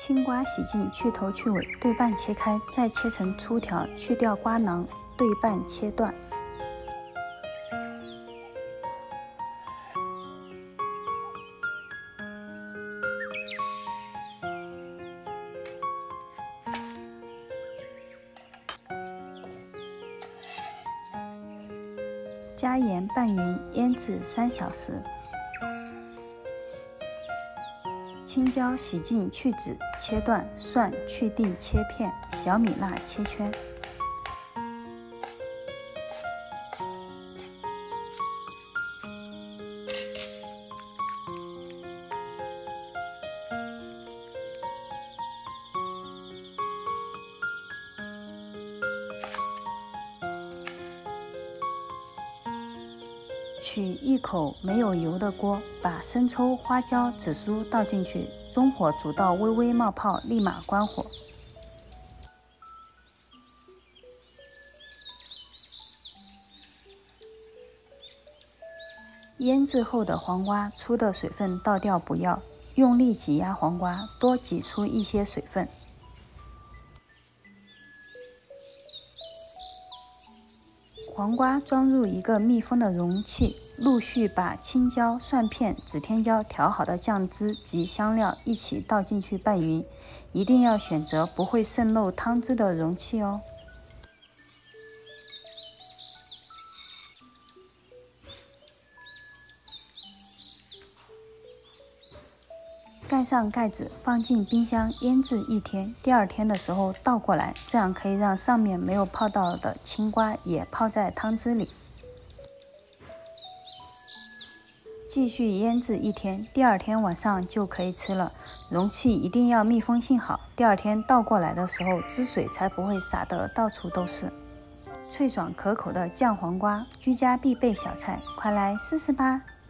青瓜洗净，去头去尾，对半切开，再切成粗条，去掉瓜囊，对半切断。加盐拌匀，腌制3小时。青椒洗净去籽切段，蒜去蒂切片，小米辣切圈。取一口没有油的锅，把生抽、花椒、紫苏倒进去，中火煮到微微冒泡，立马关火。腌制后的黄瓜出的水分倒掉不要，用力挤压黄瓜，多挤出一些水分。黄瓜装入一个密封的容器，陆续把青椒、蒜片、指天椒调好的酱汁及香料一起倒进去拌匀，一定要选择不会渗漏汤汁的容器哦。盖上盖子，放进冰箱腌制1天。第2天的时候倒过来，这样可以让上面没有泡到的青瓜也泡在汤汁里。继续腌制1天，第2天晚上就可以吃了。容器一定要密封性好，第2天倒过来的时候，汁水才不会洒得到处都是。脆爽可口的酱黄瓜，居家必备小菜，快来试试吧！